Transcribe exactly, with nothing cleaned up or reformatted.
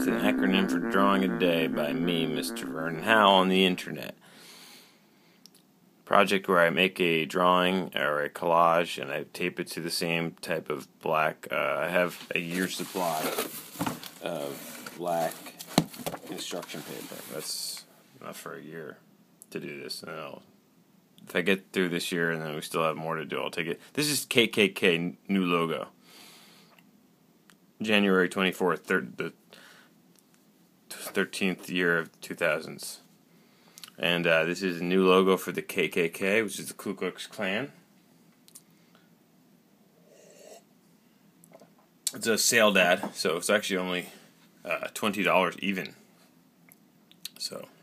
It's an acronym for Drawing a Day by me, Mister Vernon Howe, on the internet. Project where I make a drawing or a collage and I tape it to the same type of black. Uh, I have a year's supply of black construction paper. That's enough for a year to do this. And I'll, if I get through this year and then we still have more to do, I'll take it. This is K K K new logo. January twenty-fourth, thir- the thirteenth year of two thousands. And uh, this is a new logo for the K K K, which is the Ku Klux Klan. It's a sale ad, so it's actually only uh, twenty dollars even. So